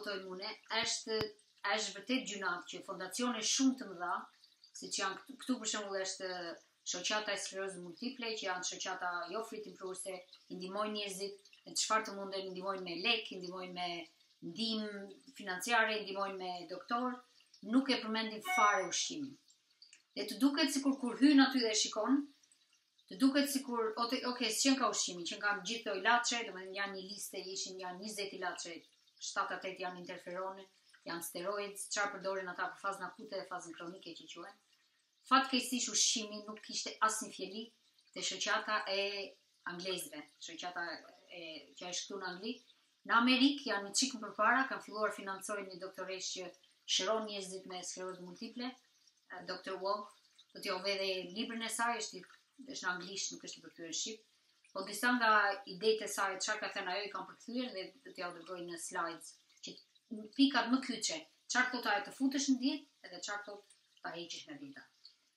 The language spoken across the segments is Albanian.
autoimune është vërtet gjunat që fondacione shumë të mëdha, siç janë këtu për shembull është shoqata e sklerozës multiple, që janë shoqata jo fritimprurse, i ndihmojnë njerëzit në çfarë të munden, i ndihmojnë me lek, i ndihmojnë me ndihmë financiare, i ndihmojnë me doktor, nuk e përmendin fare ushqimin. Dhe të duket sikur kur hyn aty dhe shikon, të duket sikur, s'qen ka ushqimi, që kanë gjithë këto ilaçe, domethënë janë një listë, janë 20 ilaçe, 7-8 janë interferone, janë steroids, çfarë përdorin ata për fazën akute dhe fazën kronike që quhen. Fatkeqësisht ushqimi nuk kishte asnjë fjali te shoqata e anglezëve, shoqata që është këtu në Angli. Në Amerikë janë një çik më përpara, kanë filluar financojnë një doktoresh që shëron njerëzit me sklerozë multiple, Dr. Wolf, do t'ju vë librin e saj, është në anglisht, nuk është i përkthyer në shqip. Po disa nga idetë e saj, çfarë ka thënë ajo, i kanë përkthyer dhe do t'ja dërgoj në slides, që pikat më kyçe, çfarë thotë ajo të futesh në dietë edhe çfarë thotë ta heqësh në dietë.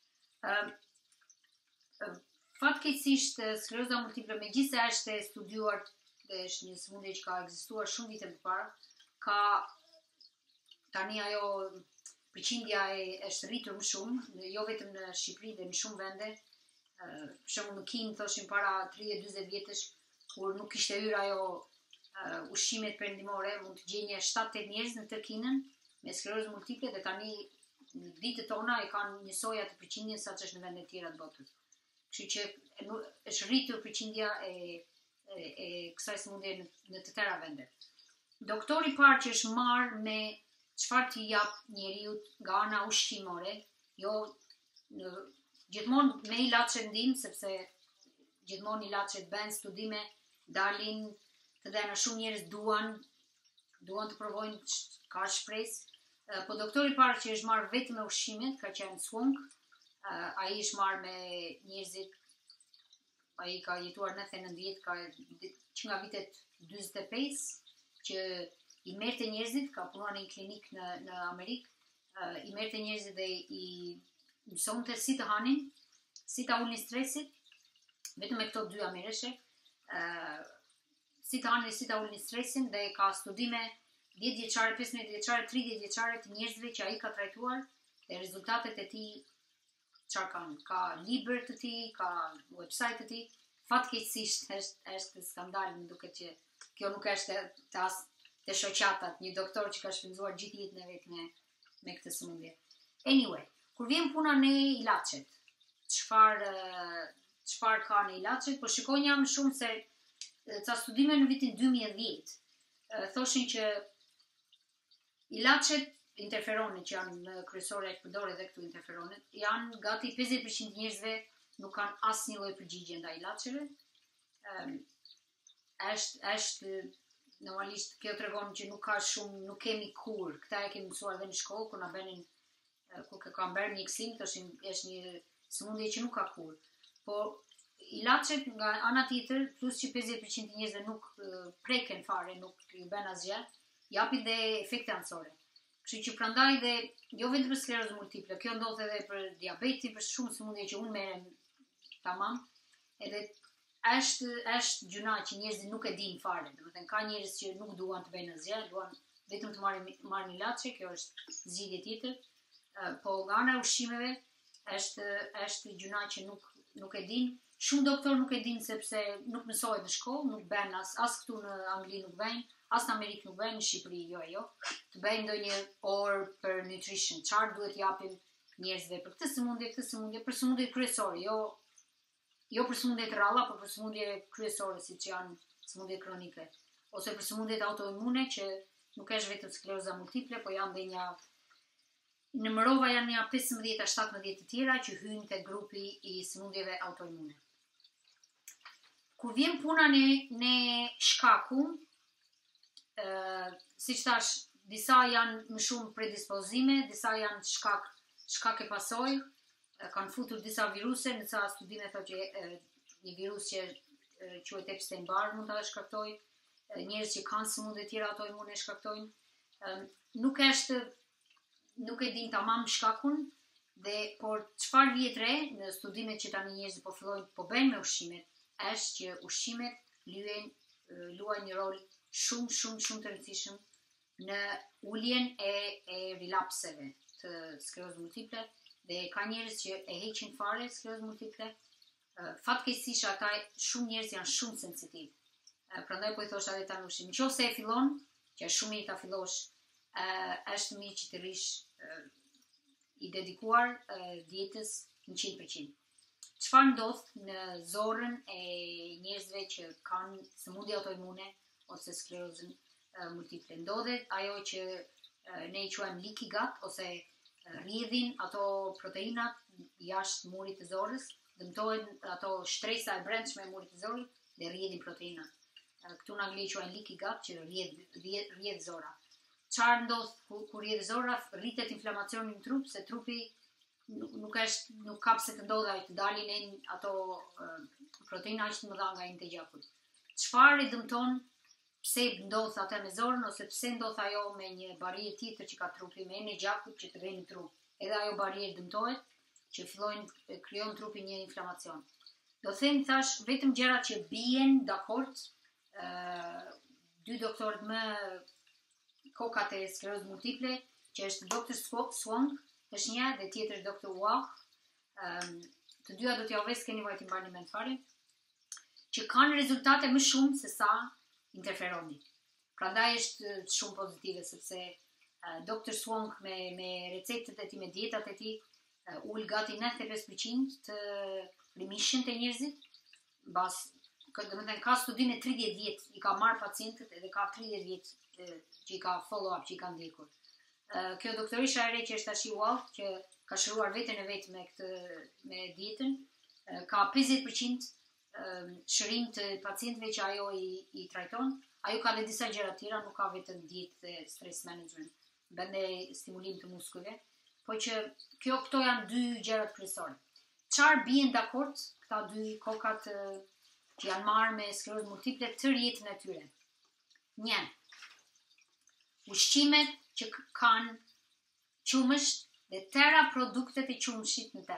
Fatkeqësisht skleroza multiple, megjithëse është e studiuar dhe është një sëmundje që ka ekzistuar shumë vite më parë, ka tani ajo përqindja është rritur më shumë, jo vetëm në Shqipëri dhe në shumë vende. Për shembull në Kinë thoshin para 30-40 vjetësh, kur nuk kishte hyrë ajo ushqimet perëndimore, mund të gjenje 7-8 njerëz në të Kinën me sklerozë multiple dhe tani në ditët tona e kanë njësoj atë përqindjen sa që është në vende tjera të botës. Kështu që është rritur përqindja e kësaj sëmundje në të tëra vende. Doktori parë që është marrë me çfarë t'i jap njeriu nga ana ushqimore, jo gjithmonë me ilaçe ndim, sepse gjithmonë ilaçet bën studime, dalin të dhëna shumë njerëz duan të provojnë, ka shpresë. Po doktori parë që është marrë vetëm me ushqimet, ka qenë Swung, ai është marrë me njerëzit, ai ka jetuar 99 që nga vitet 45, që i merrte njerëzit, ka punuar në një klinik në Amerikë, i merrte njerëzit dhe i mësonte si të hanin, si ta ulnin stresin, vetëm me këto 2 merreshe, si të hanin, si ta ulnin stresin, dhe ka studime 10 vjeçare, 15 vjeçare, 30 vjeçare të njerëzve që ai ka trajtuar dhe rezultatet e tij çfarë kanë. Ka libër të tij, ka website të tij. Fatkeqësisht është skandal, më duket që kjo nuk është te shoqatat, një doktor që ka shpenzuar gjithë jetën e vet me këtë sëmundje. Anyway, kur vjen puna në ilaçet, çfarë ka në ilaçet, po shikojnë më shumë se ca studime në vitin 2010 thoshin që ilaçet interferone që janë kryesore e përdoret edhe këtu interferonet, janë gati 50% njerëzve nuk kanë asnjë lloj përgjigje ndaj ilaçeve. Është normalisht kjo tregon që nuk kemi kur. Këta e kemi mësuar edhe në shkollë kur na bënin kur kanë bërë mjekësim, thoshin është një sëmundje që nuk ka kur. Po ilaçet nga ana tjetër, plus që 50% njerëzve nuk preken fare, nuk i bën asgjë, japin dhe efekte anësore. Kështu që prandaj dhe jo vetëm për sklerozën multiple, kjo ndodh edhe për diabetin, për shumë sëmundje që unë merrem tamam, edhe është gjuna që njerëzit nuk e dinë fare. Domethënë ka njerëz që nuk duan të bëjnë asgjë, duan vetëm të marrin ilaçe, kjo është zgjidhje tjetër. Po nga ana e ushqimeve është gjuna që nuk e dinë. Shumë doktor nuk e dinë sepse nuk mësohet në shkollë, nuk bën as këtu në Angli nuk bën, as në Amerikë nuk bën, në Shqipëri jo. Të bëjnë ndonjë orë për nutrition, çfarë duhet japin njerëzve për këtë sëmundje, për sëmundje kryesore, jo për sëmundje të rralla, por për sëmundje kryesore, siç janë sëmundje kronike, ose për sëmundjet autoimune që nuk është vetëm skleroza multiple, po janë dhe në Mërova janë një 15-17 të tjera që hyjnë te grupi i sëmundjeve autoimune. Kur vjen puna në shkaku, siç thash, disa janë më shumë predispozime, disa janë shkak e pasojë, kanë futur disa viruse, në ca studime thotë që një virus që quhet Epstein-Barr mund ta shkaktojë, njerëz që kanë sëmundje tjera autoimune shkaktojnë. Nuk e din tamam shkakun, por çfarë vjet re në studimet që tani njerëzit po fillojnë po bëjnë me ushqimet, është që ushqimet luajnë një rol shumë të rëndësishëm në uljen e relapseve të sklerozës multiple dhe ka njerëz që e heqin fare sklerozën multiple. Fatkeqësisht ata shumë njerëz janë shumë sensitiv. Prandaj po i thosha edhe tanushi, nëse e fillon, që është shumë mirë ta fillosh, është mirë që të rish i dedikuar dietës 100%. Çfarë ndodh në zorrën e njerëzve që kanë sëmundje autoimune ose sklerozën multiple? Ndodhet ajo që ne i quajmë leaky gut ose rrjedhin ato proteinat jashtë murit të zorrës, dëmtohen ato shtresa e brendshme e murit të zorrit dhe rrjedhin proteinat. Këtu në anglisht quajnë leaky gut që rrjedh zora. Çfarë ndodh kur rrjedh zora? Rritet inflamacioni në trup, se trupi nuk ka pse të ndodhaj të dalin ato proteina që të mëdha nga një të gjakut. Çfarë i dëmton? Pse ndodh atë me zorën ose pse ndodh ajo me një barierë tjetër që ka trupi me e gjakut që të vjen në trup? Edhe ajo barierë dëmtohet që krijon trupi një inflamacion. Do them thash vetëm gjërat që bien dakord, dy doktorët më kokat e sklerozës multiple, që është Dr. Swank, është një dhe tjetër është Dr. Wah. Të dyja do t'ja ves keni vajtë mbani mend fare, që kanë rezultate më shumë se sa interferoni. Prandaj është shumë pozitive sepse Dr. Swank me recetet e tij, me dietat e tij, ul gati 95% të remission të njerëzit, ka studim e 30 vjet, i ka marrë pacientët edhe ka 30 vjet që i ka follow-up, që i ka ndjekur. Kjo doktorisha e re që është tash Walt, që ka shëruar veten e vet me dietën, ka 50% shërim të pacientëve që ajo i trajton. Ajo ka dhe disa gjëra tjera, nuk ka vetëm dietë dhe stress management, bën stimulim të muskujve, po që këto janë dy gjërat kryesore. Çfarë bien dakord këta dy kokat që janë marrë me sklerozë multiple të jetën e tyre? 1. Ushqimet që kanë qumësht dhe tëra produktet e qumshit në te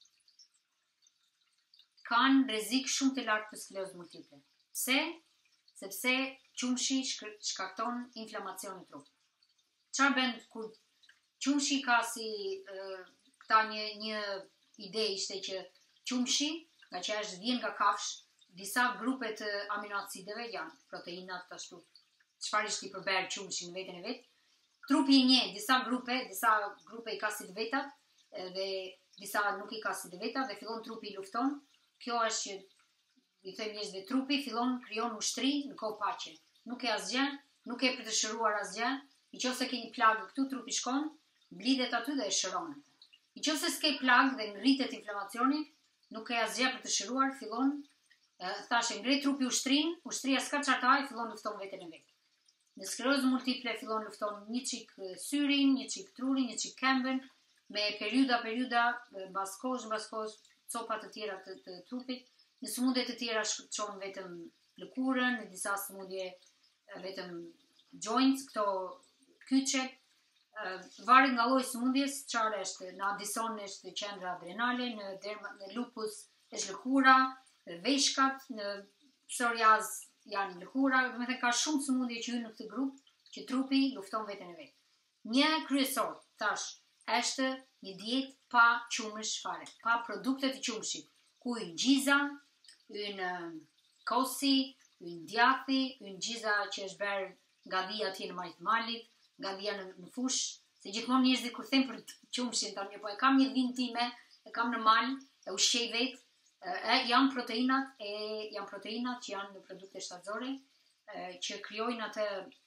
kanë rrezik shumë të lartë të sklerozës multiple. Pse? Sepse qumshi shkakton inflamacion në trup. Çfarë bën kur qumshi ka si këta një ide ishte që qumshi, nga që është vjen nga kafsh, disa grupe të aminoacideve janë proteinat të ashtu. Çfarë ishte i përber qumshi në veten e vet? Trupi i njeh disa grupe i ka si të vetat dhe disa nuk i ka si të vetat dhe fillon trupi i lufton. Kjo është që i them njerëzve, trupi krijon ushtri në kohë paqe. Nuk e asgjë, nuk e për të shëruar asgjë. Nëse ke një plagë këtu, trupi shkon, mblidhet aty dhe e shëron. Nëse s'ke plagë dhe ngritet inflamacioni, nuk e asgjë për të shëruar, fillon thashë ngre trupi ushtria s'ka çfarë, fillon lufton veten e vet. Në sklerozën multiple fillon lufton një çik syrin, një çik trurin, një çik këmbën, me periudha, mbas kohësh, copa të tjera të trupit. Në sëmundje të tjera çon vetëm lëkurën, në disa sëmundje vetëm joints, këto kyçet. Varet nga lloji i sëmundjes, çfarë është. Në Addison është qendra adrenale, në lupus është lëkura, veshkat, në psoriaz janë lëkura, ka shumë sëmundje që hyn në këtë grup, që trupi lufton veten e vet. Një kryesor, thash, është një dietë pa qumësh fare, pa produkte të qumshit, ku ynë gjiza, ynë kosi, ynë djathi, ynë gjiza që është bërë nga dhia atje në majtë malit, nga dhia në fush, se gjithmonë njerëzit kur them për qumshin, po e kam një dhinë time, e kam në mal, e ushqej vet, janë proteinat që janë në produkte shtatzore, që krijojnë atë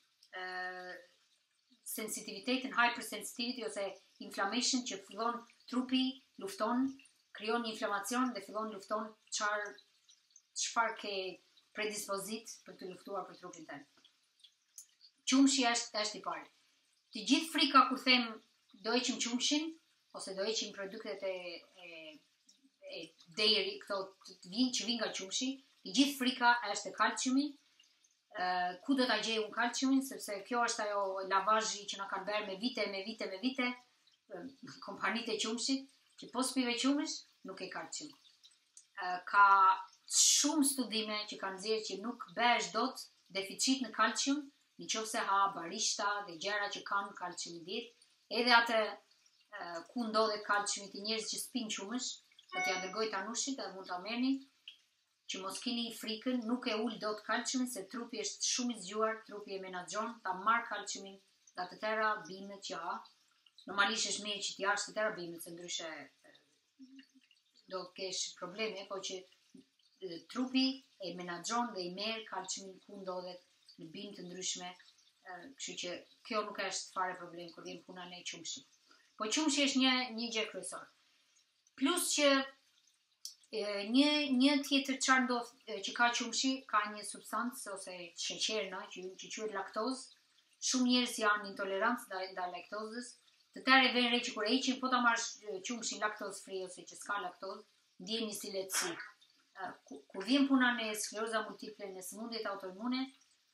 sensitivitetin, hypersensitivity ose inflammation, që fillon trupi lufton, krijon një inflamacion dhe fillon lufton çfarë ke predispozit për të luftuar për trupin tënd. Qumshi është i parë. Të gjithë frika kur them do heqim qumshin ose do heqim produktet e deri, këto që vinë nga qumshi, të gjithë frika është e kalciumi. Ku do ta gjej unë kalciumin, sepse kjo është ajo lavazhi që na kanë bërë me vite, kompanitë e qumshit, që po s'pive qumësh, nuk e kalcium. Ka shumë studime që kanë nxjerrë që nuk bëhesh dot deficit në kalcium në qoftë se ha barishta dhe gjëra që kanë kalcium në dietë, edhe atë ku ndodhet kalciumi të njerëz që spin qumësh, do t'ja dërgoj Tanushit dhe mund ta merrni, që mos keni frikën, nuk e ul dot kalciumin se trupi është shumë i zgjuar, trupi e menaxhon ta marr kalciumin nga të tëra bimet që ha. Normalisht është mirë që t'i hash të tëra bimet, se ndryshe do kesh probleme, po që trupi e menaxhon dhe i merr kalciumin ku ndodhet në bimë të ndryshme, kështu që kjo nuk është fare problem kur vjen puna në qumshi. Po qumshi është një gjë kryesore. Plus që një tjetër çfarë ndodh që ka qumshi, ka një substancë ose sheqer që quhet laktozë. Shumë njerëz janë intolerant ndaj laktozës. Të tjerë vjen re që kur heqin po ta marrësh qumshin laktozë free ose që s'ka laktozë, ndjeni si lehtësi. Kur vjen puna në skleroza multiple, në sëmundjet autoimune,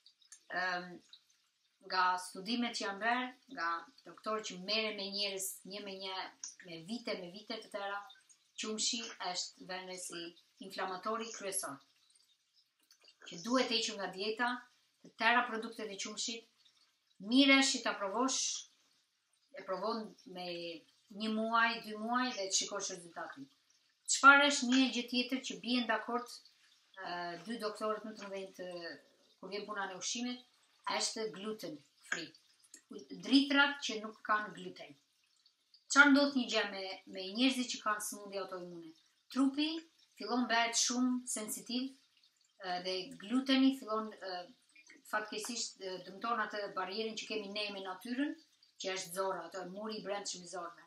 nga studimet që janë bërë, nga doktorë që merren me njerëz me vite të tëra, qumshi është vënë si inflamatori kryesor. Që duhet hequr nga dieta, të tëra produktet e qumshit, mirë është që ta provosh, e provon me 1 muaj, 2 muaj dhe të shikosh rezultatin. Çfarë është një gjë tjetër që bien dakord 2 doktorët më të mëdhenj kur vjen puna në ushqimet, është gluten free. Dritrat që nuk kanë gluten. Çfarë ndodh një gjë me njerëzit që kanë sëmundje autoimune? Trupi fillon bëhet shumë sensitiv dhe gluteni fillon fatkeqësisht dëmton atë barrierën që kemi ne me natyrën, që është zora, ato muri i brendshëm i zorëve.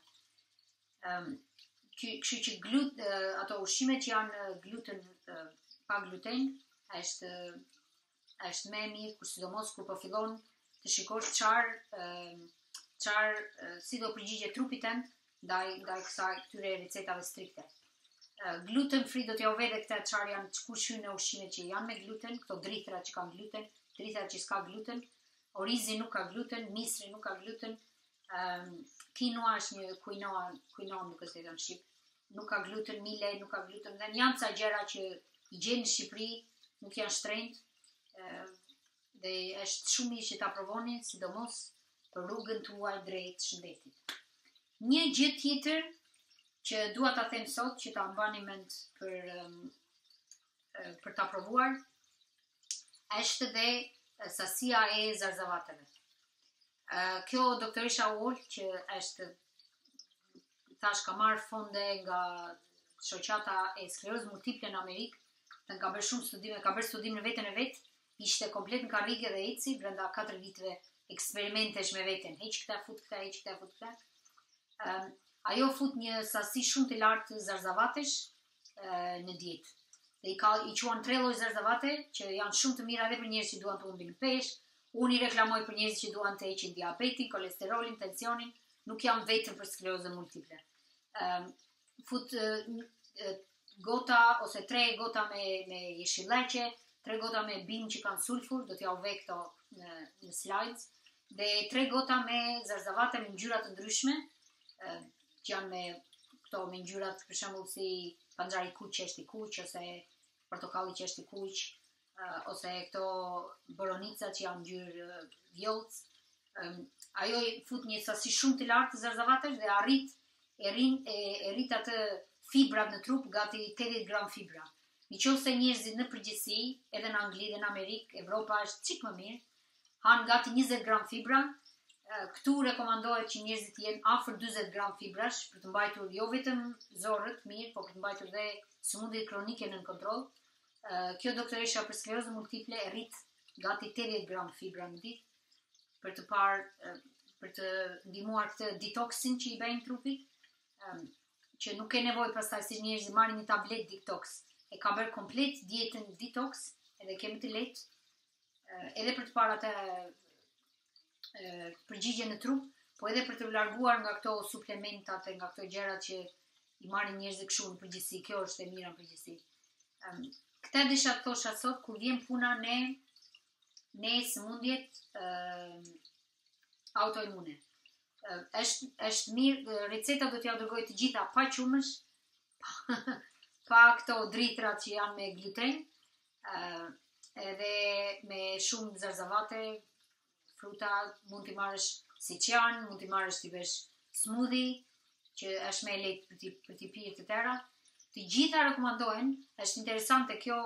Kështu që ato ushqimet që janë gluten pa gluten është më mirë, kur sidomos kur po fillon të shikosh si do përgjigjet trupi tënd ndaj këtyre recetave strikte. Gluten free do t'ja u vede këta çfarë janë, kush hyn në ushqimet që janë me gluten, këto drithra që kanë gluten, drithra që s'ka gluten, orizi nuk ka gluten, misri nuk ka gluten, quinoa është një quinoa nuk është edhe në shqip, nuk ka gluten, mile nuk ka gluten, dhe janë ca gjëra që i gjen në Shqipëri, nuk janë shtrenjtë, dhe është shumë mirë që ta provoni, sidomos për rrugën tuaj drejt shëndetit. Një gjë tjetër që dua ta them sot, që ta mbani mend për ta provuar, është dhe sasia e zarzavateve. Kjo doktoresha Wall, që është, thash, ka marrë fonde nga shoqata e sklerozës multiple në Amerikë, dhe ka bërë shumë studime, ka bërë studim në veten e vet, ishte komplet në karrige dhe eci, brenda 4 viteve eksperimentesh me veten, heq këta, fut këta, heq këta, fut këta. Ajo fut një sasi shumë të lartë zarzavatesh në dietë. Dhe i quan 3 lloj zarzavate, që janë shumë të mira edhe për njerëz që duan të humbin peshë. Unë i reklamoj për njerëz që duan të heqin diabetin, kolesterolin, tensionin, nuk janë vetëm për sklerozën multiple. Fut gota ose 3 gota me jeshilleqe, 3 gota me bimë që kanë sulfur, do t'ja u ve këto në slides, dhe 3 gota me zarzavate me ngjyra të ndryshme, që janë me ngjyrat, për shembull, si panxari kuq që është i kuq, ose portokalli që është i kuq, ose këto boronica që janë ngjyrë vjollc. Ajo fut një sasi shumë të lartë të zarzavatesh dhe rrit atë fibrat në trup, gati 80 gram fibra. Nëse njerëzit në përgjithësi, edhe në Angli dhe në Amerikë, Evropa është çik më mirë, han gati 20 gram fibra. Këtu rekomandohet që njerëzit jenë afër 40 gram fibrash për të mbajtur jo vetëm zorët mirë, por për të mbajtur dhe sëmundjet kronike në kontroll. Kjo doktoresha për sklerozën multiple rrit gati 80 gram fibra në ditë për të ndihmuar këtë detoksin që i bëjnë trupit, që nuk ke nevojë pastaj si njerëzit marrin një tablet detox, e ka bërë komplet dietën detox, edhe ke më të lehtë, edhe për të parë atë përgjigje në trup, po edhe për të larguar nga këto suplementat e nga këto gjërat që i marrin njerëzit kështu në përgjithësi. Kjo është e mira në përgjithësi. Këtë desha të thosha sot kur vjen puna në sëmundjet autoimune. Është mirë, receta do t'ja dërgoj të gjitha pa qumësh, pa këto drithra që janë me gluten, edhe me shumë zarzavate, fruta, mund t'i marrësh siçan, mund t'i marrësh t'i bësh smoothie, që është më lehtë për t'i pirë të tëra. Të gjitha rekomandohen, është interesante kjo,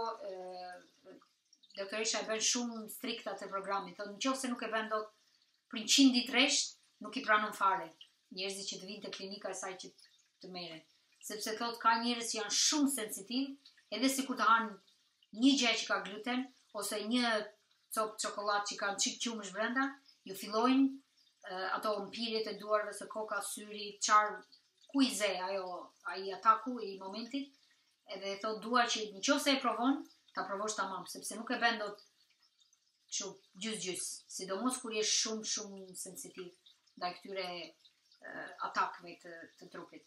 doktoresha e bën shumë strikta të programit. Thotë nëse nuk e bën dot për 100 ditë rresht, nuk i pranon fare njerëzit që të vinë te klinika e saj që të merren. Sepse thotë ka njerëz që janë shumë sensitiv, edhe sikur të hanë një gjë që ka gluten ose një copë çokoladë që kanë çik qumësh brenda, ju fillojnë ato mpirjet e duarve së koka, syri, ku i ze ai ataku i momentit, edhe thotë dua që nëse e provon, ta provosh tamam, sepse nuk e bën dot kështu gjys, sidomos kur je shumë sensitiv ndaj këtyre atakeve të trupit.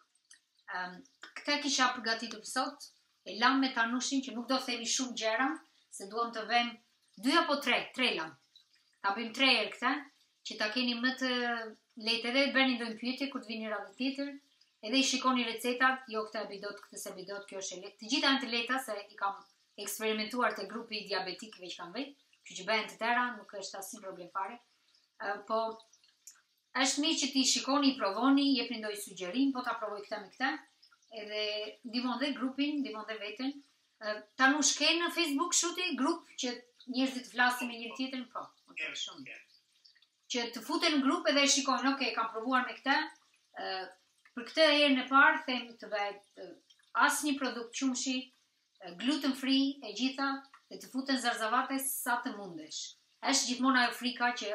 Këta kisha përgatitur për sot, e lam me Tanushin që nuk do themi shumë gjëra, se duam të vëmë 2 apo 3 lam. Ta bëjmë 3 herë këta, që ta keni më të lehtë, edhe bëni ndonjë pyetje kur të vini radhë tjetër, edhe i shikoni recetat, jo këtë e bidot, këtë se bidot, kjo është e lehtë. Të gjitha janë të lehta se i kam eksperimentuar te grupi diabetikëve që kanë vetë, kështu që bëhen të tëra, nuk është asnjë problem fare. Po është mirë që ti shikoni, provoni, jepni ndonjë sugjerim, po ta provoj këtë me këtë, edhe ndihmon dhe grupin, ndihmon dhe veten. Tanush ke në Facebook shuti grup që njerëzit flasin me njëri tjetrin, po. Okay, shumë. Që të futen në grup edhe e shikojnë, okay, kam provuar me këtë. Për këtë herën e parë them të bëhet asnjë produkt qumshi, gluten free e gjitha, dhe të futen zarzavate sa të mundesh. Është gjithmonë ajo frika që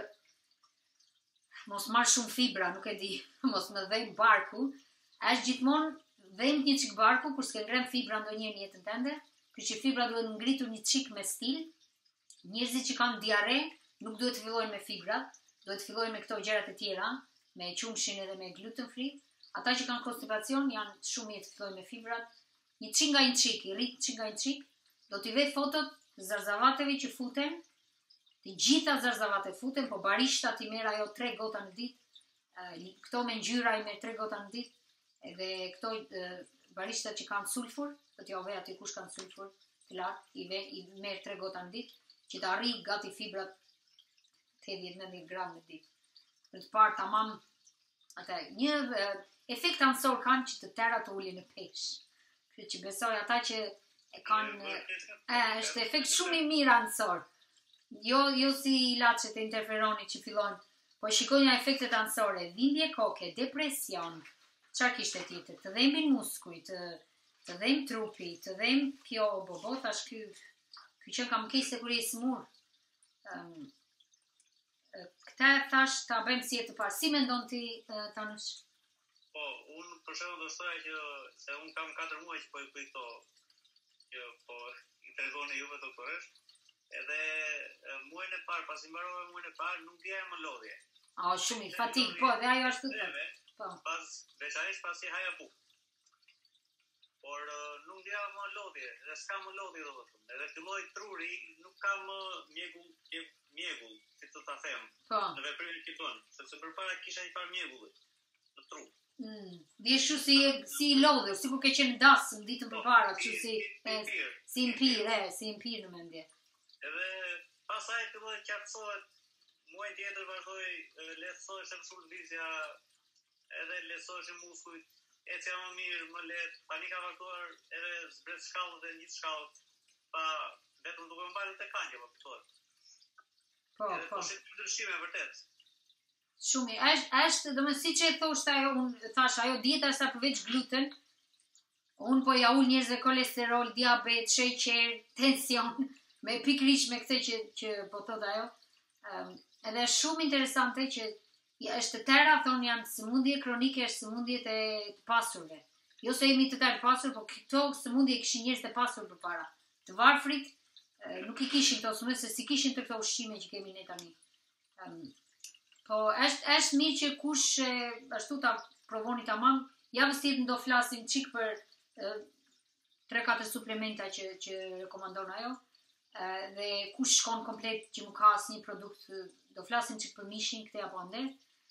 mos marr shumë fibra, nuk e di, mos më dhejmë barku, është gjithmonë dhejmë një çik barku, kur s'ke ngrem fibra ndonjëherë në jetën tënde, kështu që fibra duhet ngritur një çik me stil. Njerëzit që kanë diare nuk duhet të fillojnë me fibrat, duhet të fillojnë me këto gjërat e tjera, me qumshin edhe me gluten free. Ata që kanë konstipacion janë shumë mirë të fillojnë me fibrat. Një çik nga një çik, i rrit çik nga një çik, do t'i vë fotot të zarzavateve që futen. Të gjitha zarzavatet futen, po barishtat i merr ajo 3 gota në ditë. Këto me ngjyra i merr 3 gota në ditë. Edhe këto barishtat që kanë sulfur, do t'ja vë aty kush kanë sulfur të lartë, i merr 3 gota në ditë, që të arrijë gati fibrat 80-90 gram në ditë. Për të parë tamam ata një efekt ansor kanë që të tëra të ulin në peshë. Kështu që besoj ata që e kanë është efekt shumë i mirë ansor. Jo si ilaçet e interferonit që fillojnë, po shikojnë efektet ansore, dhimbje koke, depresion, çfarë kishte tjetër, të dhembin muskuj, të dhemb trupi, të dhemb kjo bobo, thash ky që kam kese kur je smur. Këta thash ta bëjmë si e të parë. Si mendon ti, Tanush? Po, unë për shembull do thoya që se unë kam 4 muaj që po i bëj këto që po i tregoni juve doktoresh, edhe muajin e parë, pasi mbarova muajin e parë, nuk dija më lodhje. Shumë i fatik, po, dhe ajo ashtu të. Po. Veçanërisht pasi haja bukë. Por nuk dija më lodhje, dhe s'ka më lodhje do të thonë. Edhe filloi truri, nuk ka më mjegull, si të ta them. Po. Në veprimin që bën, sepse përpara kisha një farë mjegulli në trup. Dhe shu si i lodhur, sikur ke qenë das në ditën përpara, kështu si impir në mendje. Edhe pasaj filloi të qartësohet, muaj tjetër vazhdoi lehtësoheshin shërbëzja, edhe lehtësoheshin muskujt, ecja më mirë, më lehtë, tani ka vazhduar edhe zbret shkallët e një shkallët, pa vetëm duke mbarë të kanjë, po kuptohet. Po shi ndryshime vërtet. Shumë, është, do më si që e thosht ajo, unë thash, ajo dieta sa përveç gluten, unë po ja ull njerëzve kolesterol, diabet, sheqer, tension, me pikrish me këtë që po thot ajo, edhe është shumë interesante që është të tëra, thonë janë sëmundje kronike, është sëmundjet e të pasurve. Jo se jemi të tërë pasur, po këto sëmundje kishin njerëz të pasur përpara. Të varfrit, nuk i kishin këto sëmundje, se si kishin të këto ushqime që kemi ne tani. Po është mirë që kush ashtu ta provoni tamam, javës tjetër do flasim çik për 3-4 suplementa që rekomandon ajo. Dhe kush shkon komplet që nuk ka asnjë produkt, do flasim çik për mishin këtë apo ande.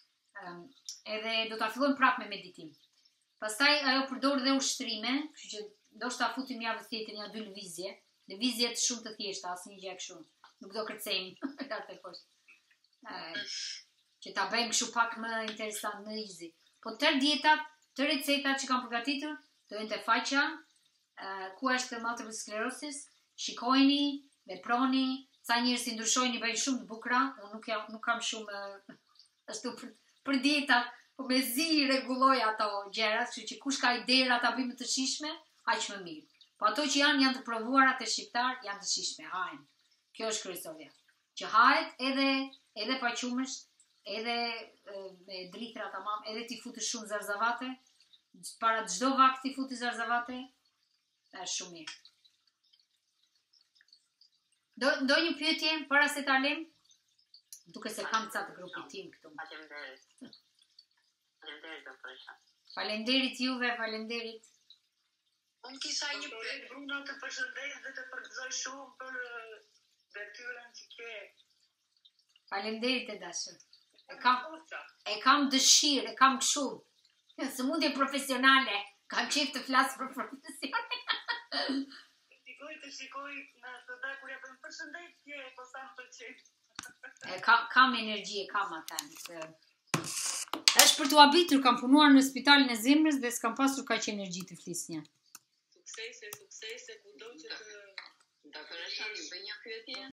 Edhe do ta fillojmë prapë me meditim. Pastaj ajo përdor dhe ushtrime, kështu që ndoshta futim javës tjetër një 2 lëvizje, lëvizje shumë të thjeshta, asnjë gjë kështu. Nuk do kërcejmë lart e poshtë. që ta bëjmë kështu pak më interesant, më easy. Po tërë dietat, të recetat që kam përgatitur, të jenë të faqja, ku është multiple sclerosis, shikojni, veproni, ca njerëz si ndryshojnë, bëjnë shumë të bukura, unë nuk kam shumë ashtu për dietat, po mezi rregulloj ato gjëra, kështu që kush ka ide ta bëjmë të shijshme, aq më mirë. Po ato që janë të provuara te shqiptar, janë të shijshme, hajnë. Kjo është kryesorja. Që hahet edhe pa qumësht, edhe me drithra tamam, edhe ti futë shumë zarzavate, para çdo vakt ti futi zarzavate, është shumë mirë. Ndonjë pyetje para se ta lëm? Duke se kam ca të grupit tim këtu. Faleminderit. Faleminderit doktorësha. Faleminderit juve, faleminderit. Unë kisha një pyetje, Bruna, të përshëndes dhe të përgëzoj shumë për detyrën që ke. Faleminderit e dashur. E kam dëshirë, e kam kështu. Sëmundje profesionale, kam qejf të flas për profesionin. Shikoj në të da kur ja bëjmë përshëndetje, po sa më pëlqej. Kam energji, kam atë. Është për t'u habitur, kam punuar në spitalin e zemrës dhe s'kam pasur kaq energji të flisnja. Suksese, kudo që të... Doktorësha, ju bëj një pyetje?